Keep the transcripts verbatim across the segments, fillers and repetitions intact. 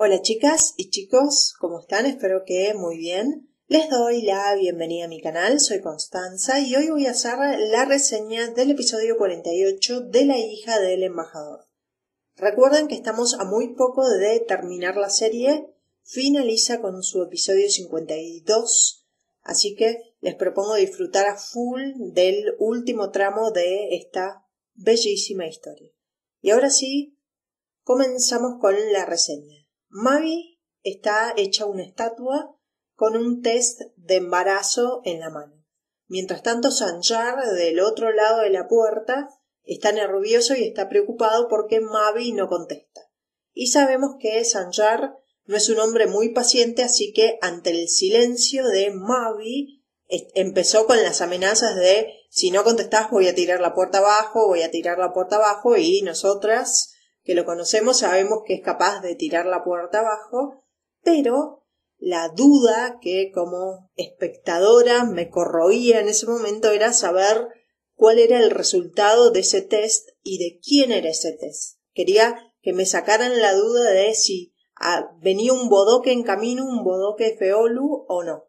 Hola chicas y chicos, ¿cómo están? Espero que muy bien. Les doy la bienvenida a mi canal, soy Constanza y hoy voy a hacer la reseña del episodio cuarenta y ocho de La hija del embajador. Recuerden que estamos a muy poco de terminar la serie, finaliza con su episodio cincuenta y dos, así que les propongo disfrutar a full del último tramo de esta bellísima historia. Y ahora sí, comenzamos con la reseña. Mavi está hecha una estatua con un test de embarazo en la mano. Mientras tanto, Sanjar, del otro lado de la puerta, está nervioso y está preocupado porque Mavi no contesta. Y sabemos que Sanjar no es un hombre muy paciente, así que ante el silencio de Mavi empezó con las amenazas de si no contestás voy a tirar la puerta abajo, voy a tirar la puerta abajo y nosotras que lo conocemos sabemos que es capaz de tirar la puerta abajo, pero la duda que como espectadora me corroía en ese momento era saber cuál era el resultado de ese test y de quién era ese test. Quería que me sacaran la duda de si ah, venía un bodoque en camino, un bodoque feolu o no.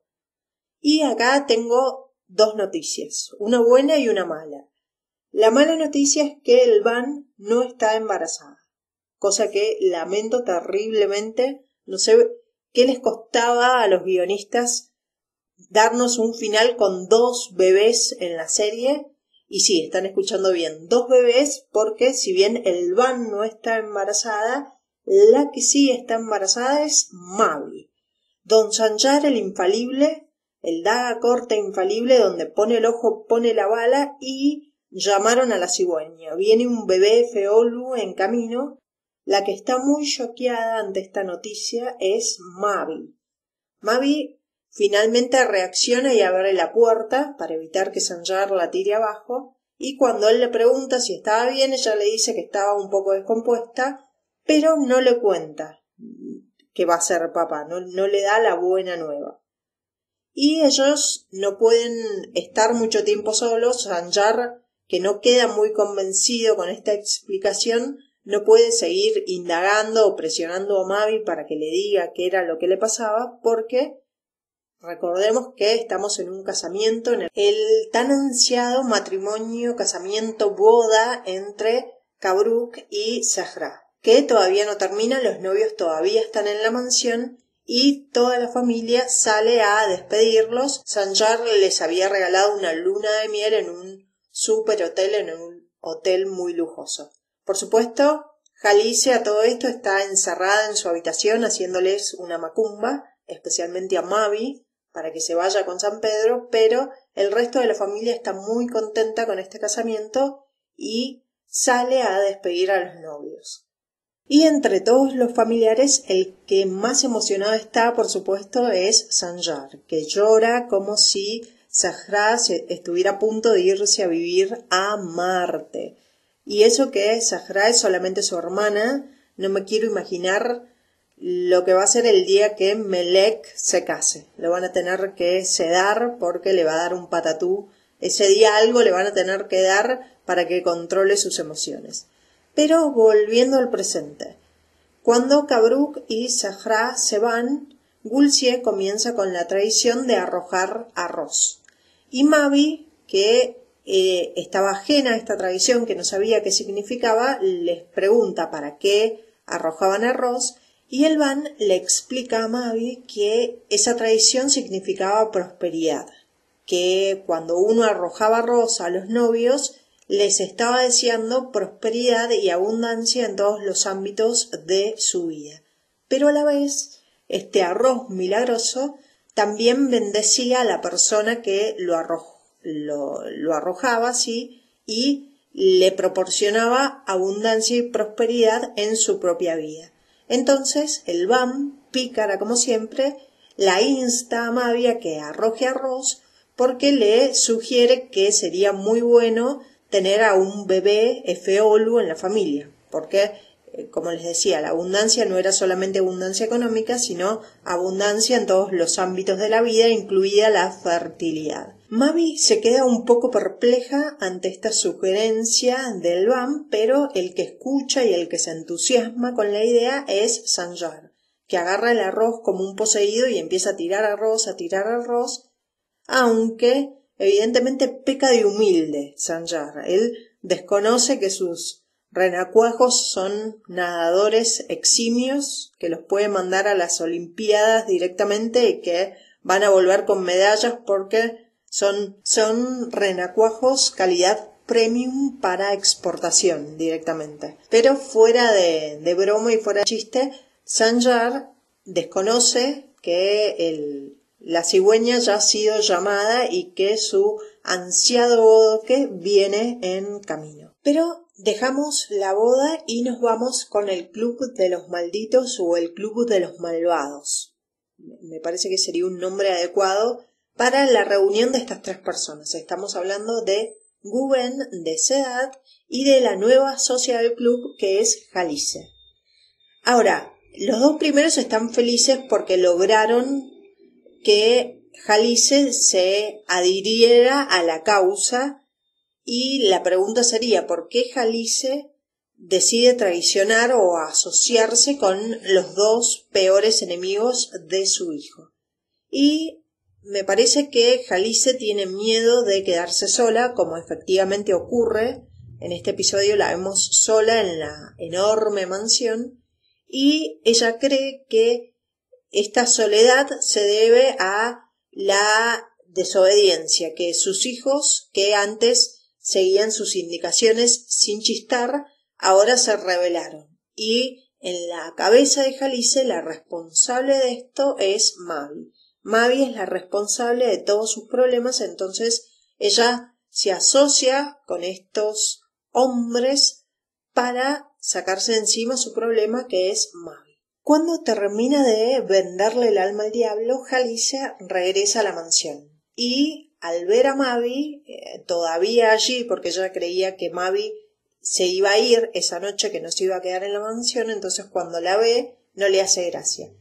Y acá tengo dos noticias, una buena y una mala. La mala noticia es que Elvan no está embarazada. Cosa que lamento terriblemente. No sé qué les costaba a los guionistas darnos un final con dos bebés en la serie. Y sí, están escuchando bien, dos bebés, porque si bien Elvan no está embarazada, la que sí está embarazada es Mavi. Don Sanjar, el infalible, el daga corta infalible, donde pone el ojo, pone la bala, y llamaron a la cigüeña. Viene un bebé feolu en camino. La que está muy choqueada ante esta noticia es Mavi. Mavi finalmente reacciona y abre la puerta para evitar que Sanjar la tire abajo, y cuando él le pregunta si estaba bien, ella le dice que estaba un poco descompuesta, pero no le cuenta que va a ser papá, no, no le da la buena nueva. Y ellos no pueden estar mucho tiempo solos. Sanjar, que no queda muy convencido con esta explicación, no puede seguir indagando o presionando a Mavi para que le diga qué era lo que le pasaba, porque recordemos que estamos en un casamiento, en el tan ansiado matrimonio, casamiento, boda entre Kabruk y Zahra, que todavía no termina, los novios todavía están en la mansión y toda la familia sale a despedirlos. Sanjar les había regalado una luna de miel en un super hotel, en un hotel muy lujoso. Por supuesto, Jalice a todo esto está encerrada en su habitación haciéndoles una macumba, especialmente a Mavi, para que se vaya con San Pedro, pero el resto de la familia está muy contenta con este casamiento y sale a despedir a los novios. Y entre todos los familiares, el que más emocionado está, por supuesto, es Sanjar, que llora como si Zahra estuviera a punto de irse a vivir a Marte. Y eso que Zahra es solamente su hermana, no me quiero imaginar lo que va a ser el día que Melek se case. Lo van a tener que sedar porque le va a dar un patatú. Ese día algo le van a tener que dar para que controle sus emociones. Pero volviendo al presente. Cuando Kabruk y Zahra se van, Gulsie comienza con la tradición de arrojar arroz. Y Mavi, que Eh, estaba ajena a esta tradición, que no sabía qué significaba, les pregunta para qué arrojaban arroz, y Elvan le explica a Mavi que esa tradición significaba prosperidad, que cuando uno arrojaba arroz a los novios les estaba deseando prosperidad y abundancia en todos los ámbitos de su vida, pero a la vez este arroz milagroso también bendecía a la persona que lo arrojó. Lo, lo arrojaba así y le proporcionaba abundancia y prosperidad en su propia vida. Entonces Elvan, pícara como siempre, la insta a Mavi a que arroje arroz porque le sugiere que sería muy bueno tener a un bebé feolu en la familia, porque como les decía, la abundancia no era solamente abundancia económica, sino abundancia en todos los ámbitos de la vida, incluida la fertilidad. Mavi se queda un poco perpleja ante esta sugerencia de Elvan, pero el que escucha y el que se entusiasma con la idea es Sanjar, que agarra el arroz como un poseído y empieza a tirar arroz, a tirar arroz, aunque evidentemente peca de humilde Sanjar. Él desconoce que sus renacuajos son nadadores eximios, que los puede mandar a las Olimpiadas directamente y que van a volver con medallas porque son, son renacuajos calidad premium para exportación directamente. Pero fuera de, de broma y fuera de chiste, Sanjar desconoce que el, la cigüeña ya ha sido llamada y que su ansiado bodoque viene en camino. Pero dejamos la boda y nos vamos con el club de los malditos o el club de los malvados. Me parece que sería un nombre adecuado para la reunión de estas tres personas. Estamos hablando de Guben, de Sedad y de la nueva socia del club que es Jalice. Ahora, los dos primeros están felices porque lograron que Jalice se adhiriera a la causa y la pregunta sería ¿por qué Jalice decide traicionar o asociarse con los dos peores enemigos de su hijo? Y me parece que Jalice tiene miedo de quedarse sola, como efectivamente ocurre. En este episodio la vemos sola en la enorme mansión y ella cree que esta soledad se debe a la desobediencia, que sus hijos, que antes seguían sus indicaciones sin chistar, ahora se rebelaron. Y en la cabeza de Jalice la responsable de esto es Mavi. Mavi es la responsable de todos sus problemas, entonces ella se asocia con estos hombres para sacarse de encima su problema, que es Mavi. Cuando termina de venderle el alma al diablo, Jalice regresa a la mansión y al ver a Mavi, eh, todavía allí, porque ella creía que Mavi se iba a ir esa noche, que no se iba a quedar en la mansión, entonces cuando la ve no le hace gracia.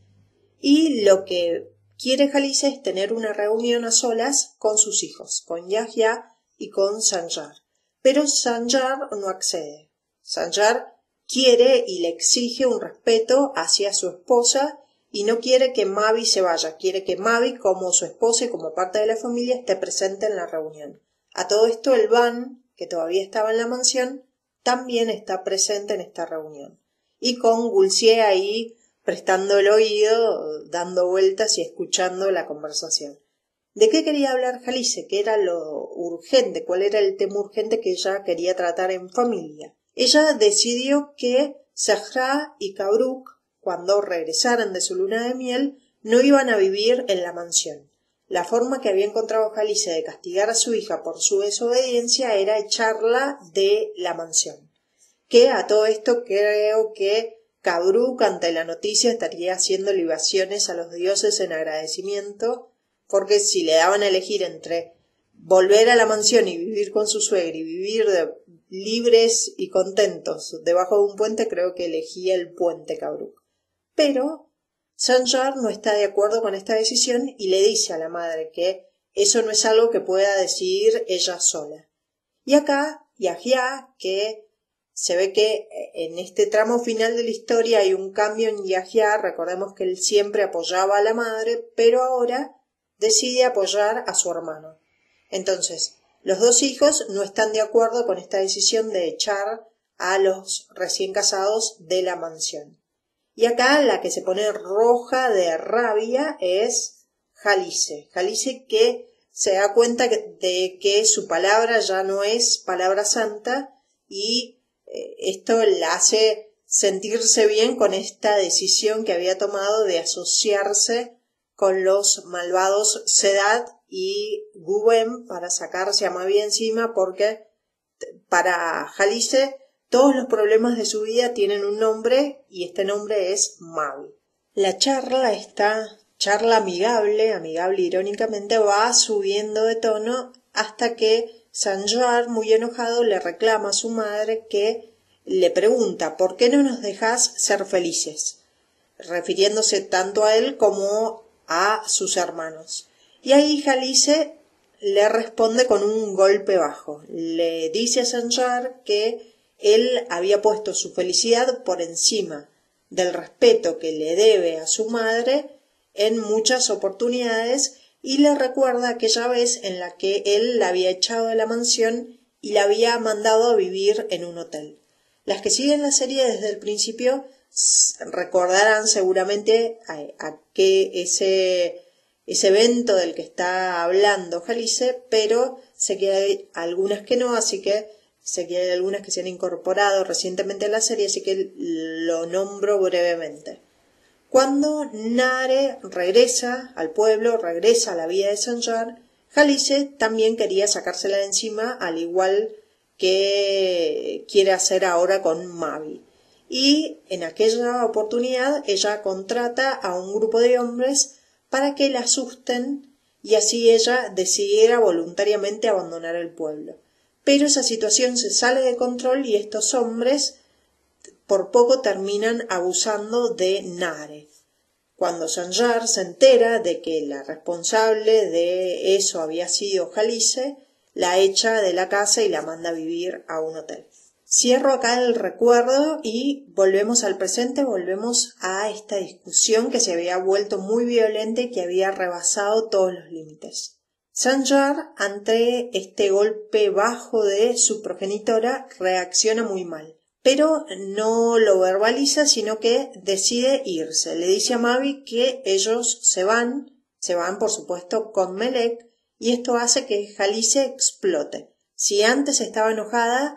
Y lo que quiere Jalice es tener una reunión a solas con sus hijos, con Yahya y con Sanjar. Pero Sanjar no accede. Sanjar quiere y le exige un respeto hacia su esposa y no quiere que Mavi se vaya. Quiere que Mavi, como su esposa y como parte de la familia, esté presente en la reunión. A todo esto, el Van, que todavía estaba en la mansión, también está presente en esta reunión. Y con Gulsier ahí prestando el oído, dando vueltas y escuchando la conversación. ¿De qué quería hablar Jalice? ¿Qué era lo urgente? ¿Cuál era el tema urgente que ella quería tratar en familia? Ella decidió que Zahra y Kabruk, cuando regresaran de su luna de miel, no iban a vivir en la mansión. La forma que había encontrado Jalice de castigar a su hija por su desobediencia era echarla de la mansión. Que a todo esto creo que Kabruk, ante la noticia, estaría haciendo libaciones a los dioses en agradecimiento, porque si le daban a elegir entre volver a la mansión y vivir con su suegra y vivir de, libres y contentos debajo de un puente, creo que elegía el puente Kabruk. Pero Sanjar no está de acuerdo con esta decisión y le dice a la madre que eso no es algo que pueda decidir ella sola. Y acá Yahya, que se ve que en este tramo final de la historia hay un cambio en Yahya. Recordemos que él siempre apoyaba a la madre, pero ahora decide apoyar a su hermano. Entonces, los dos hijos no están de acuerdo con esta decisión de echar a los recién casados de la mansión. Y acá la que se pone roja de rabia es Jalice. Jalice que se da cuenta de que su palabra ya no es palabra santa y esto la hace sentirse bien con esta decisión que había tomado de asociarse con los malvados Sedad y Guben para sacarse a Mavi encima, porque para Jalice todos los problemas de su vida tienen un nombre y este nombre es Mavi. La charla, esta charla amigable, amigable irónicamente, va subiendo de tono hasta que Sanjar, muy enojado, le reclama a su madre que le pregunta ¿por qué no nos dejas ser felices? Refiriéndose tanto a él como a sus hermanos. Y ahí Jalice le responde con un golpe bajo. Le dice a Sanjar que él había puesto su felicidad por encima del respeto que le debe a su madre en muchas oportunidades y le recuerda aquella vez en la que él la había echado de la mansión y la había mandado a vivir en un hotel. Las que siguen la serie desde el principio recordarán seguramente a, a que ese, ese evento del que está hablando Jalice, pero sé que hay algunas que no, así que sé que hay algunas que se han incorporado recientemente a la serie, así que lo nombro brevemente. Cuando Nare regresa al pueblo, regresa a la vida de Sanjar, Jalice también quería sacársela de encima, al igual que quiere hacer ahora con Mavi. Y en aquella oportunidad ella contrata a un grupo de hombres para que la asusten y así ella decidiera voluntariamente abandonar el pueblo. Pero esa situación se sale de control y estos hombres por poco terminan abusando de Nare. Cuando Sanjar se entera de que la responsable de eso había sido Jalice, la echa de la casa y la manda a vivir a un hotel. Cierro acá el recuerdo y volvemos al presente, volvemos a esta discusión que se había vuelto muy violenta y que había rebasado todos los límites. Sanjar, ante este golpe bajo de su progenitora, reacciona muy mal, pero no lo verbaliza, sino que decide irse. Le dice a Mavi que ellos se van, se van por supuesto con Melek, y esto hace que Jalice explote. Si antes estaba enojada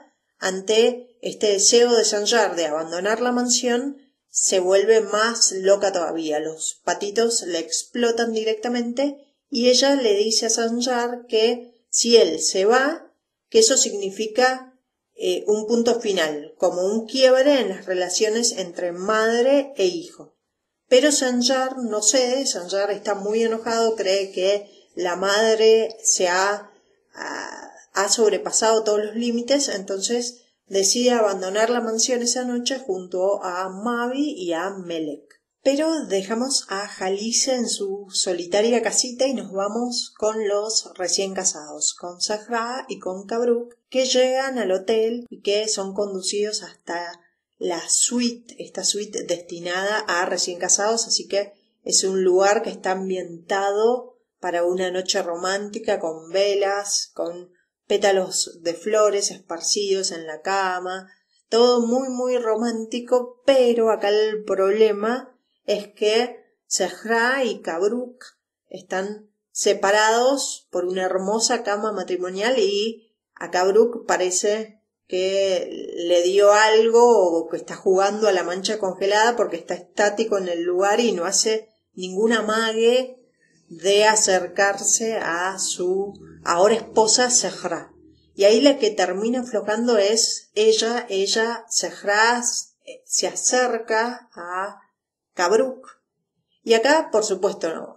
ante este deseo de Sanjar de abandonar la mansión, se vuelve más loca todavía. Los patitos le explotan directamente y ella le dice a Sanjar que si él se va, que eso significa eh, un punto final, como un quiebre en las relaciones entre madre e hijo. Pero Sanjar no cede, Sanjar está muy enojado, cree que la madre se ha, ha, ha sobrepasado todos los límites, entonces decide abandonar la mansión esa noche junto a Mavi y a Melek. Pero dejamos a Jalice en su solitaria casita y nos vamos con los recién casados, con Zahra y con Kabruk, que llegan al hotel y que son conducidos hasta la suite, esta suite destinada a recién casados, así que es un lugar que está ambientado para una noche romántica con velas, con pétalos de flores esparcidos en la cama, todo muy muy romántico, pero acá el problema es que Zahra y Kabruk están separados por una hermosa cama matrimonial y a Kabruk parece que le dio algo o que está jugando a la mancha congelada porque está estático en el lugar y no hace ningún amague de acercarse a su ahora esposa Zahra. Y ahí la que termina aflojando es ella, ella, Zahra se acerca a Kabruk. Y acá, por supuesto, no,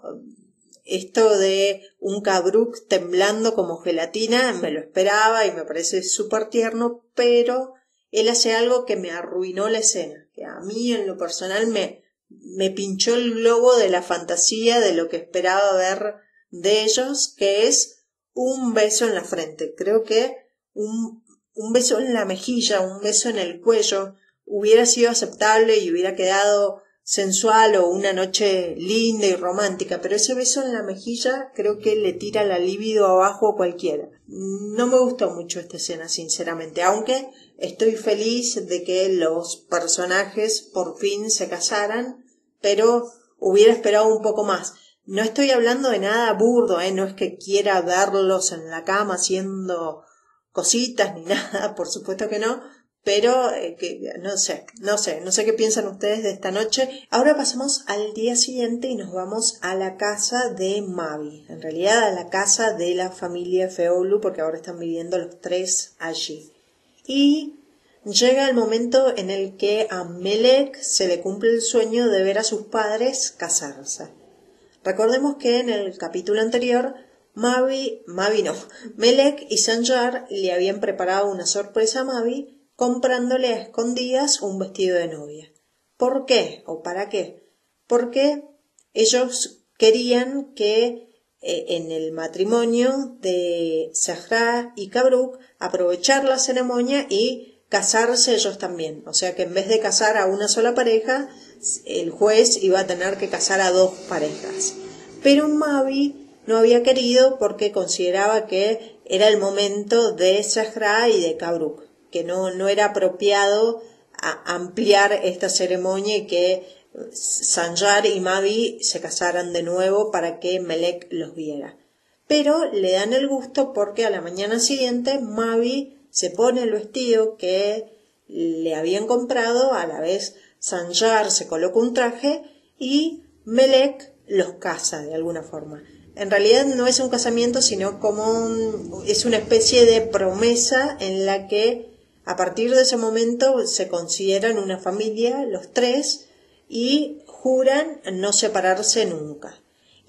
esto de un Kabruk temblando como gelatina me lo esperaba y me parece súper tierno, pero él hace algo que me arruinó la escena, que a mí en lo personal me, me pinchó el globo de la fantasía de lo que esperaba ver de ellos, que es un beso en la frente. Creo que un, un beso en la mejilla, un beso en el cuello hubiera sido aceptable y hubiera quedado sensual o una noche linda y romántica, pero ese beso en la mejilla creo que le tira la libido abajo a cualquiera. No me gustó mucho esta escena, sinceramente, aunque estoy feliz de que los personajes por fin se casaran, pero hubiera esperado un poco más. No estoy hablando de nada burdo, ¿eh? No es que quiera verlos en la cama haciendo cositas ni nada, por supuesto que no, pero eh, que, no sé, no sé, no sé qué piensan ustedes de esta noche. Ahora pasamos al día siguiente y nos vamos a la casa de Mavi, en realidad a la casa de la familia Feolu, porque ahora están viviendo los tres allí. Y llega el momento en el que a Melek se le cumple el sueño de ver a sus padres casarse. Recordemos que en el capítulo anterior Mavi, Mavi no, Melek y Sanjar le habían preparado una sorpresa a Mavi comprándole a escondidas un vestido de novia. ¿Por qué? ¿O para qué? Porque ellos querían que eh, en el matrimonio de Zahra y Kabruk aprovechar la ceremonia y casarse ellos también. O sea que en vez de casar a una sola pareja, el juez iba a tener que casar a dos parejas. Pero Mavi no había querido porque consideraba que era el momento de Zahra y de Kabruk, que no, no era apropiado a ampliar esta ceremonia y que Sanjar y Mavi se casaran de nuevo para que Melek los viera. Pero le dan el gusto porque a la mañana siguiente Mavi se pone el vestido que le habían comprado, a la vez Sanjar se coloca un traje y Melek los casa de alguna forma. En realidad no es un casamiento, sino como un, es una especie de promesa en la que a partir de ese momento se consideran una familia los tres y juran no separarse nunca.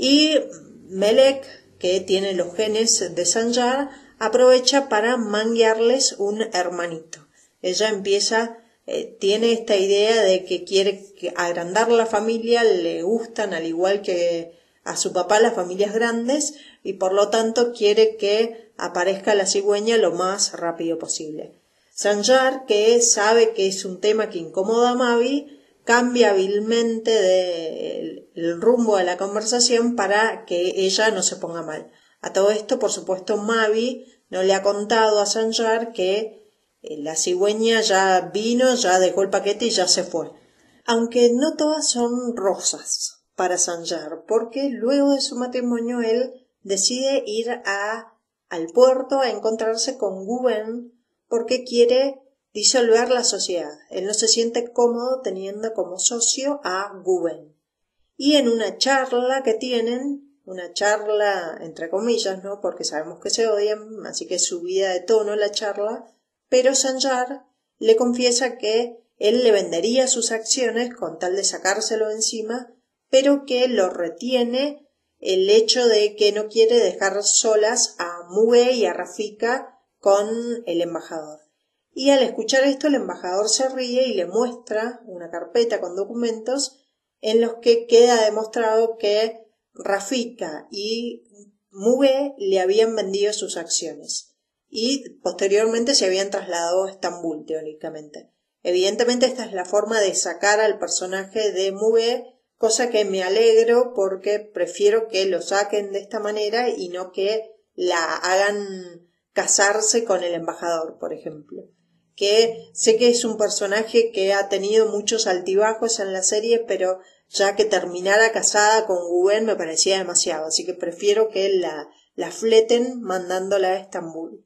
Y Melek, que tiene los genes de Sanjar, aprovecha para manguearles un hermanito. Ella empieza, eh, tiene esta idea de que quiere agrandar la familia, le gustan al igual que a su papá las familias grandes y por lo tanto quiere que aparezca la cigüeña lo más rápido posible. Sanjar, que sabe que es un tema que incomoda a Mavi, cambia hábilmente de el, el rumbo de la conversación para que ella no se ponga mal. A todo esto, por supuesto, Mavi no le ha contado a Sanjar que eh, la cigüeña ya vino, ya dejó el paquete y ya se fue. Aunque no todas son rosas para Sanjar, porque luego de su matrimonio él decide ir a, al puerto a encontrarse con Guben porque quiere disolver la sociedad. Él no se siente cómodo teniendo como socio a Guben. Y en una charla que tienen, una charla entre comillas, ¿no? Porque sabemos que se odian, así que es subida de tono la charla, pero Sanjar le confiesa que él le vendería sus acciones con tal de sacárselo encima, pero que lo retiene el hecho de que no quiere dejar solas a Mugue y a Rafika con el embajador. Y al escuchar esto el embajador se ríe y le muestra una carpeta con documentos en los que queda demostrado que Rafika y Mugue le habían vendido sus acciones y posteriormente se habían trasladado a Estambul teóricamente. Evidentemente esta es la forma de sacar al personaje de Mugue, cosa que me alegro porque prefiero que lo saquen de esta manera y no que la hagan casarse con el embajador, por ejemplo. Que sé que es un personaje que ha tenido muchos altibajos en la serie, pero ya que terminara casada con Guben me parecía demasiado, así que prefiero que la, la fleten mandándola a Estambul.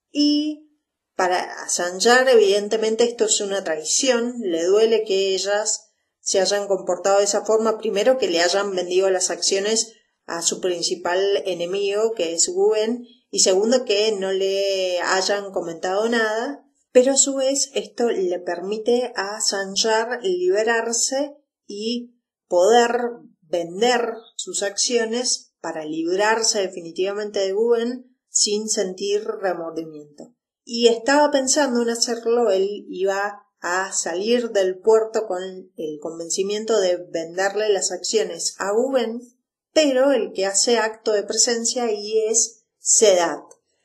Y para Sanjar, evidentemente, esto es una traición, le duele que ellas se hayan comportado de esa forma, primero que le hayan vendido las acciones a su principal enemigo, que es Guben, y segundo que no le hayan comentado nada, pero a su vez esto le permite a Sanjar liberarse y poder vender sus acciones para librarse definitivamente de Guben sin sentir remordimiento. Y estaba pensando en hacerlo, él iba a salir del puerto con el convencimiento de venderle las acciones a Guben, pero el que hace acto de presencia ahí es Sedat.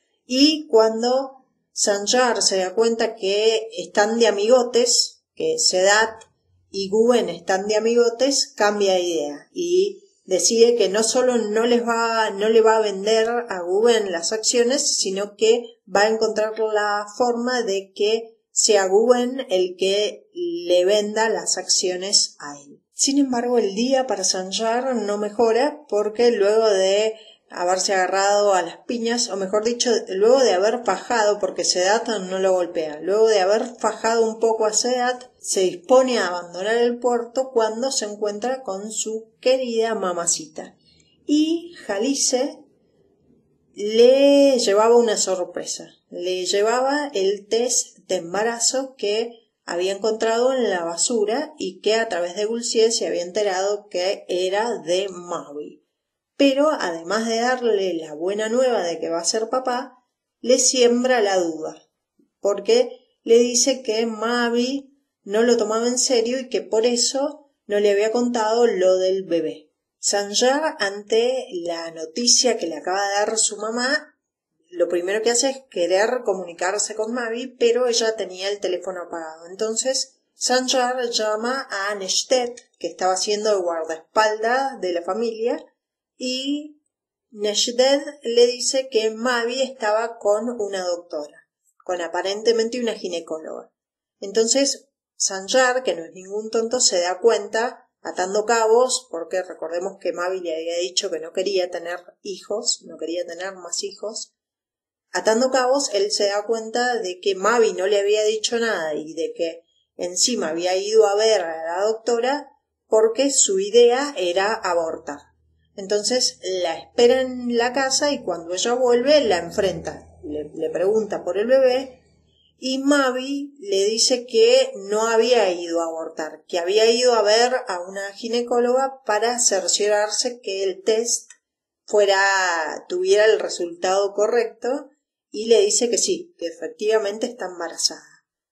Y cuando Sanjar se da cuenta que están de amigotes, que Sedat y Guben están de amigotes, cambia de idea y decide que no solo no les va, no le va a vender a Guben las acciones, sino que va a encontrar la forma de que sea Guben el que le venda las acciones a él. Sin embargo, el día para Sanjar no mejora porque luego de haberse agarrado a las piñas, o mejor dicho, luego de haber fajado, porque Sedat no lo golpea, luego de haber fajado un poco a Sedat, se dispone a abandonar el puerto cuando se encuentra con su querida mamacita. Y Jalice le llevaba una sorpresa, le llevaba el test de embarazo que había encontrado en la basura y que a través de Gulsier se había enterado que era de Mavi. Pero además de darle la buena nueva de que va a ser papá, le siembra la duda, porque le dice que Mavi no lo tomaba en serio y que por eso no le había contado lo del bebé. Sanjar, ante la noticia que le acaba de dar su mamá, lo primero que hace es querer comunicarse con Mavi, pero ella tenía el teléfono apagado. Entonces Sanjar llama a Neshtet, que estaba haciendo de guardaespaldas de la familia, y Neshtet le dice que Mavi estaba con una doctora, con aparentemente una ginecóloga. Entonces Sanjar, que no es ningún tonto, se da cuenta, atando cabos, porque recordemos que Mavi le había dicho que no quería tener hijos, no quería tener más hijos. Atando cabos, él se da cuenta de que Mavi no le había dicho nada y de que encima había ido a ver a la doctora porque su idea era abortar. Entonces la espera en la casa y cuando ella vuelve la enfrenta, le, le pregunta por el bebé y Mavi le dice que no había ido a abortar, que había ido a ver a una ginecóloga para cerciorarse que el test fuera, tuviera el resultado correcto y le dice que sí, que efectivamente está embarazada.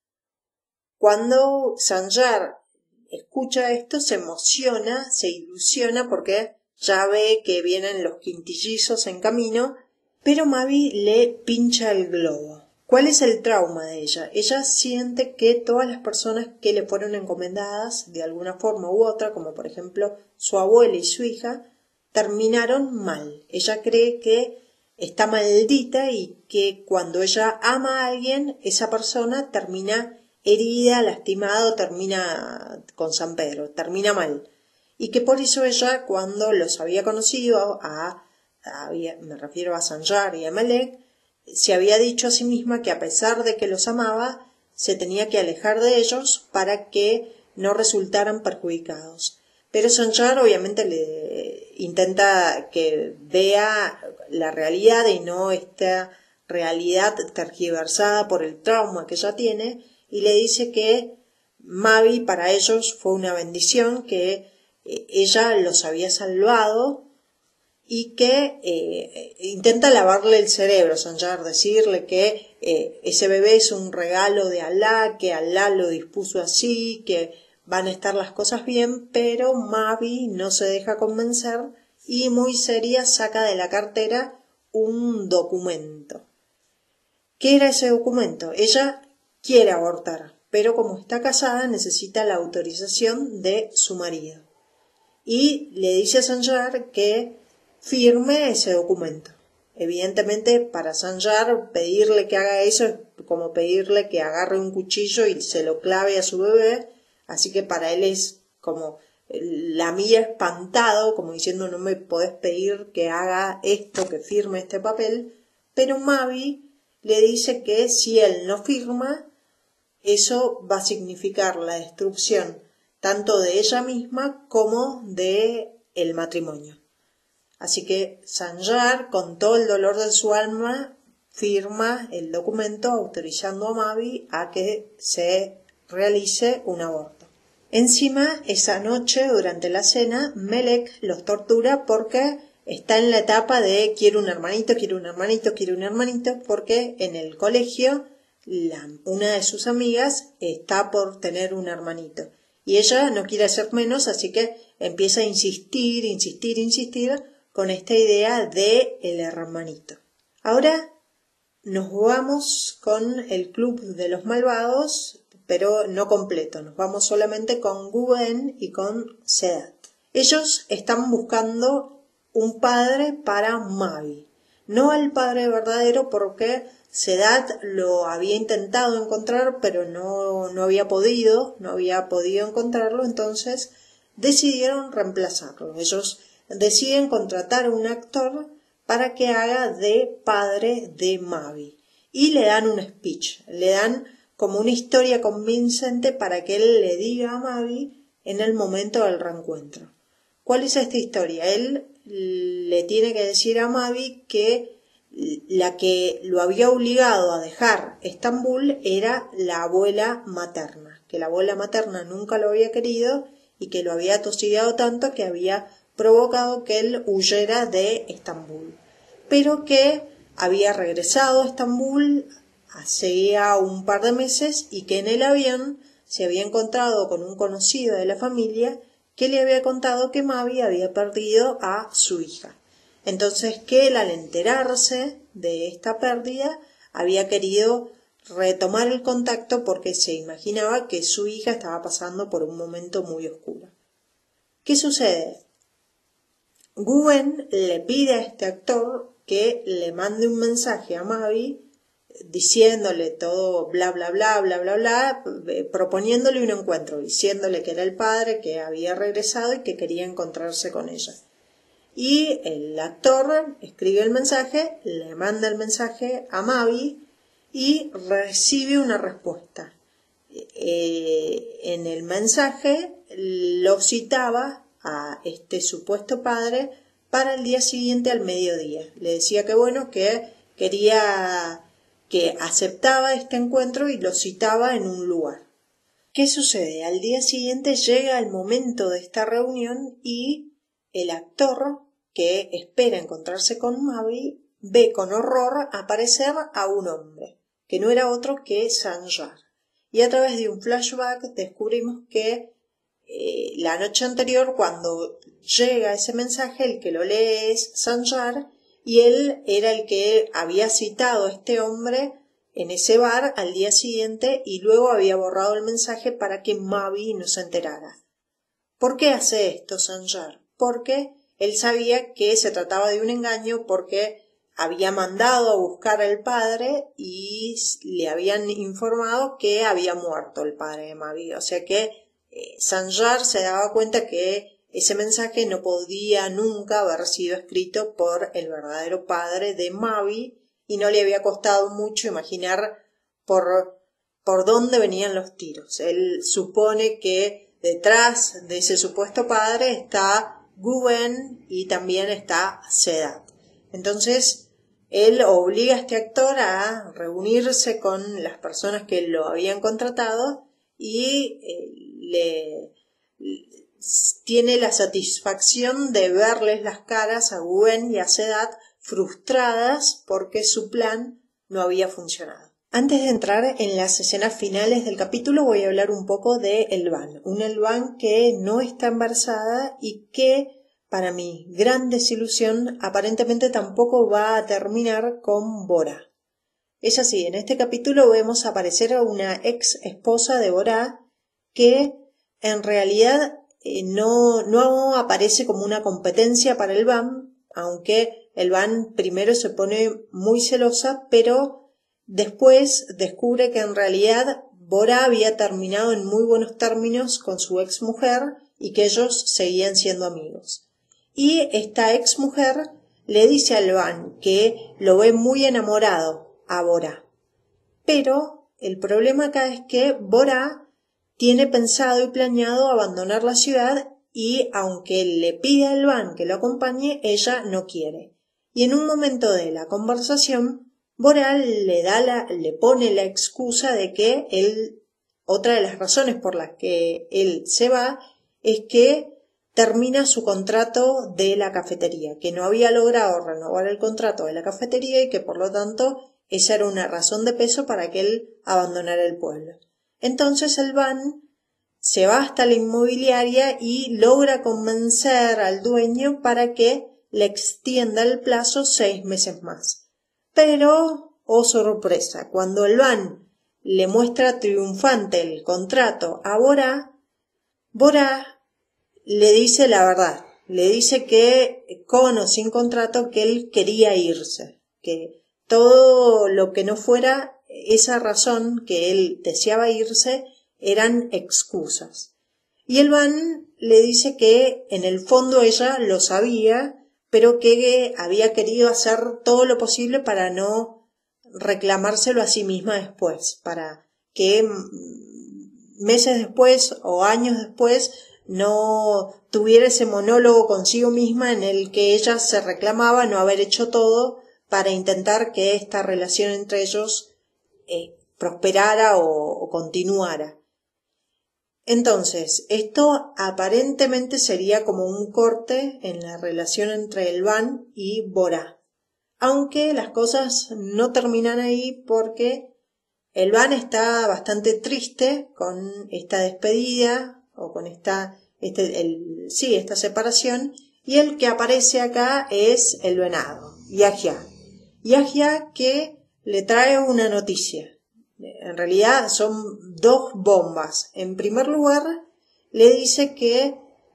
Cuando Sanjar escucha esto se emociona, se ilusiona porque ya ve que vienen los quintillizos en camino, pero Mavi le pincha el globo. ¿Cuál es el trauma de ella? Ella siente que todas las personas que le fueron encomendadas de alguna forma u otra, como por ejemplo su abuela y su hija, terminaron mal. Ella cree que está maldita y que cuando ella ama a alguien, esa persona termina herida, lastimado, termina con San Pedro, termina mal. Y que por eso ella, cuando los había conocido, a, a me refiero a Sanjar y a Melek, se había dicho a sí misma que a pesar de que los amaba, se tenía que alejar de ellos para que no resultaran perjudicados. Pero Sanjar obviamente le intenta que vea la realidad y no esta realidad tergiversada por el trauma que ella tiene, y le dice que Mavi para ellos fue una bendición, que ella los había salvado y que eh, intenta lavarle el cerebro, Sanjar, decirle que eh, ese bebé es un regalo de Alá, que Alá lo dispuso así, que van a estar las cosas bien, pero Mavi no se deja convencer y muy seria saca de la cartera un documento. ¿Qué era ese documento? Ella quiere abortar, pero como está casada necesita la autorización de su marido. Y le dice a Sanjar que firme ese documento. Evidentemente, para Sanjar, pedirle que haga eso es como pedirle que agarre un cuchillo y se lo clave a su bebé, así que para él es como la mía espantado, como diciendo no me podés pedir que haga esto, que firme este papel, pero Mavi le dice que si él no firma, eso va a significar la destrucción tanto de ella misma como de el matrimonio. Así que Sanjar, con todo el dolor de su alma, firma el documento autorizando a Mavi a que se realice un aborto. Encima, esa noche, durante la cena, Melek los tortura porque está en la etapa de quiero un hermanito, quiero un hermanito, quiero un hermanito, porque en el colegio la, una de sus amigas está por tener un hermanito. Y ella no quiere ser menos, así que empieza a insistir, insistir, insistir con esta idea de el hermanito. Ahora nos vamos con el club de los malvados, pero no completo. Nos vamos solamente con Guben y con Sedat. Ellos están buscando un padre para Mavi. No al padre verdadero porque Sedat lo había intentado encontrar, pero no, no había podido, no había podido encontrarlo, entonces decidieron reemplazarlo. Ellos deciden contratar a un actor para que haga de padre de Mavi y le dan un speech, le dan como una historia convincente para que él le diga a Mavi en el momento del reencuentro. ¿Cuál es esta historia? Él le tiene que decir a Mavi que la que lo había obligado a dejar Estambul era la abuela materna, que la abuela materna nunca lo había querido y que lo había atosigado tanto que había provocado que él huyera de Estambul, pero que había regresado a Estambul hacía un par de meses y que en el avión se había encontrado con un conocido de la familia que le había contado que Mavi había perdido a su hija. Entonces que él, al enterarse de esta pérdida, había querido retomar el contacto porque se imaginaba que su hija estaba pasando por un momento muy oscuro. ¿Qué sucede? Gwen le pide a este actor que le mande un mensaje a Mavi diciéndole todo bla bla bla bla bla bla, proponiéndole un encuentro, diciéndole que era el padre, que había regresado y que quería encontrarse con ella. Y el actor escribe el mensaje, le manda el mensaje a Mavi y recibe una respuesta. Eh, en el mensaje lo citaba a este supuesto padre para el día siguiente al mediodía. Le decía que bueno, que quería, que aceptaba este encuentro y lo citaba en un lugar. ¿Qué sucede? Al día siguiente llega el momento de esta reunión y el actor que espera encontrarse con Mavi ve con horror aparecer a un hombre, que no era otro que Sanjar. Y a través de un flashback descubrimos que eh, la noche anterior, cuando llega ese mensaje, el que lo lee es Sanjar, y él era el que había citado a este hombre en ese bar al día siguiente y luego había borrado el mensaje para que Mavi no se enterara. ¿Por qué hace esto Sanjar? Porque él sabía que se trataba de un engaño, porque había mandado a buscar al padre y le habían informado que había muerto el padre de Mavi. O sea que eh, Sanjar se daba cuenta que ese mensaje no podía nunca haber sido escrito por el verdadero padre de Mavi y no le había costado mucho imaginar por, por dónde venían los tiros. Él supone que detrás de ese supuesto padre está Gwen y también está Sedat. Entonces, él obliga a este actor a reunirse con las personas que lo habían contratado y eh, le, le tiene la satisfacción de verles las caras a Gwen y a Sedat frustradas porque su plan no había funcionado. Antes de entrar en las escenas finales del capítulo voy a hablar un poco de Elvan, una Elvan que no está embarazada y que, para mi gran desilusión, aparentemente tampoco va a terminar con Bora. Es así, en este capítulo vemos aparecer a una ex esposa de Bora que en realidad eh, no, no aparece como una competencia para Elvan, aunque Elvan primero se pone muy celosa, pero después descubre que en realidad Bora había terminado en muy buenos términos con su ex mujer y que ellos seguían siendo amigos. Y esta ex mujer le dice a Elvan que lo ve muy enamorado a Bora. Pero el problema acá es que Bora tiene pensado y planeado abandonar la ciudad y aunque le pide a Elvan que lo acompañe, ella no quiere. Y en un momento de la conversación, Bora le da la, le pone la excusa de que él, otra de las razones por las que él se va, es que termina su contrato de la cafetería, que no había logrado renovar el contrato de la cafetería y que por lo tanto esa era una razón de peso para que él abandonara el pueblo. Entonces Elvan se va hasta la inmobiliaria y logra convencer al dueño para que le extienda el plazo seis meses más. Pero, oh sorpresa, cuando Elvan le muestra triunfante el contrato a Bora, Bora le dice la verdad, le dice que con o sin contrato que él quería irse, que todo lo que no fuera esa razón que él deseaba irse eran excusas. Y Elvan le dice que en el fondo ella lo sabía, pero que había querido hacer todo lo posible para no reclamárselo a sí misma después, para que meses después o años después no tuviera ese monólogo consigo misma en el que ella se reclamaba no haber hecho todo para intentar que esta relación entre ellos eh, prosperara o, o continuara. Entonces, esto aparentemente sería como un corte en la relación entre Elvan y Bora. Aunque las cosas no terminan ahí porque Elvan está bastante triste con esta despedida o con esta, este, el, sí, esta separación, y el que aparece acá es el venado, Yahya. Yahya que le trae una noticia. en realidad son dos bombas. En primer lugar, le dice que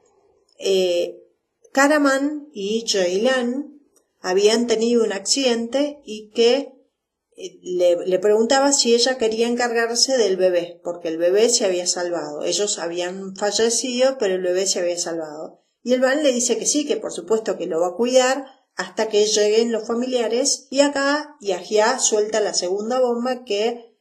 eh, Karaman y Ceylan habían tenido un accidente y que eh, le, le preguntaba si ella quería encargarse del bebé, porque el bebé se había salvado. Ellos habían fallecido, pero el bebé se había salvado. Y el Van le dice que sí, que por supuesto que lo va a cuidar hasta que lleguen los familiares. Y acá Yahya suelta la segunda bomba que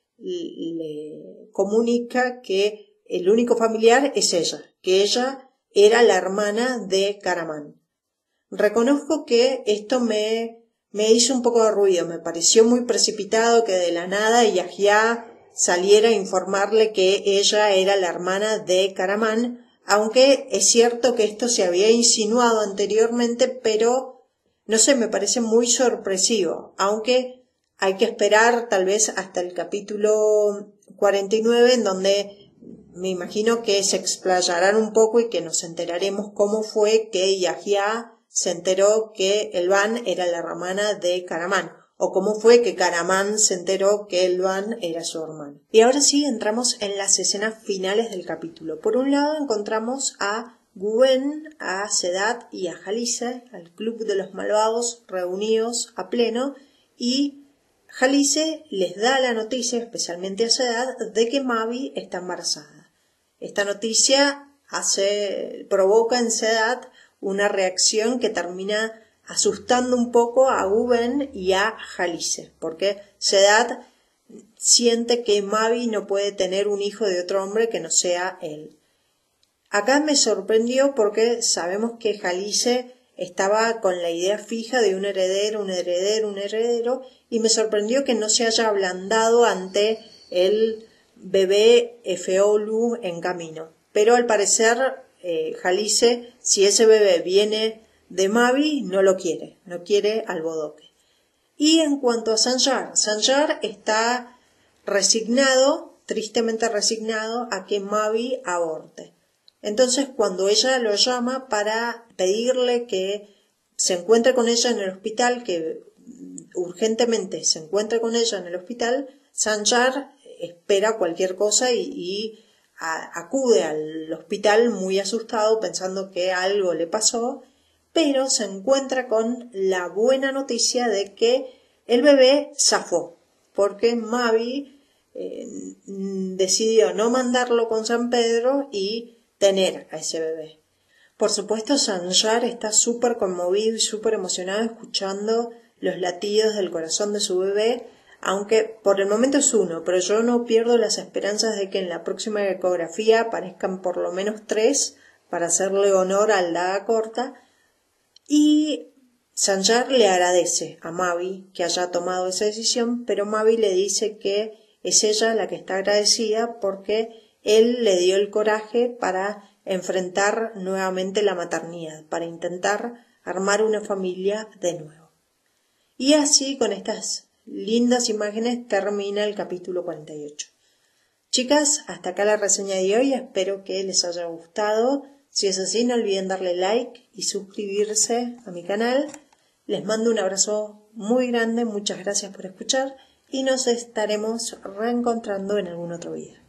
le comunica que el único familiar es ella, que ella era la hermana de Karaman. Reconozco que esto me, me hizo un poco de ruido, me pareció muy precipitado que de la nada Yahya saliera a informarle que ella era la hermana de Karaman, aunque es cierto que esto se había insinuado anteriormente, pero no sé, me parece muy sorpresivo, aunque hay que esperar tal vez hasta el capítulo cuarenta y nueve, en donde me imagino que se explayarán un poco y que nos enteraremos cómo fue que Yahya se enteró que el Van era la hermana de Karaman, o cómo fue que Karaman se enteró que el Van era su hermano. Y ahora sí entramos en las escenas finales del capítulo. Por un lado encontramos a Guben, a Sedat y a Jalise, al club de los malvados reunidos a pleno, y Jalise les da la noticia, especialmente a Sedat, de que Mavi está embarazada. Esta noticia hace, provoca en Sedat una reacción que termina asustando un poco a Guben y a Jalise, porque Sedat siente que Mavi no puede tener un hijo de otro hombre que no sea él. Acá me sorprendió porque sabemos que Jalise estaba con la idea fija de un heredero, un heredero, un heredero, y me sorprendió que no se haya ablandado ante el bebé Efeolu en camino. Pero al parecer eh, Jalise, si ese bebé viene de Mavi, no lo quiere, no quiere al bodoque. Y en cuanto a Sanjar, Sanjar está resignado, tristemente resignado, a que Mavi aborte. Entonces, cuando ella lo llama para pedirle que se encuentre con ella en el hospital, que urgentemente se encuentre con ella en el hospital, Sanjar espera cualquier cosa y, y a, acude al hospital muy asustado, pensando que algo le pasó, pero se encuentra con la buena noticia de que el bebé zafó, porque Mavi eh, decidió no mandarlo con San Pedro y tener a ese bebé. Por supuesto, Sanjar está súper conmovido y súper emocionado escuchando los latidos del corazón de su bebé, aunque por el momento es uno, pero yo no pierdo las esperanzas de que en la próxima ecografía aparezcan por lo menos tres para hacerle honor al daga corta. Y Sanjar le agradece a Mavi que haya tomado esa decisión, pero Mavi le dice que es ella la que está agradecida porque él le dio el coraje para enfrentar nuevamente la maternidad, para intentar armar una familia de nuevo. Y así, con estas lindas imágenes, termina el capítulo cuarenta y ocho. Chicas, hasta acá la reseña de hoy, espero que les haya gustado. Si es así, no olviden darle like y suscribirse a mi canal. Les mando un abrazo muy grande, muchas gracias por escuchar y nos estaremos reencontrando en algún otro video.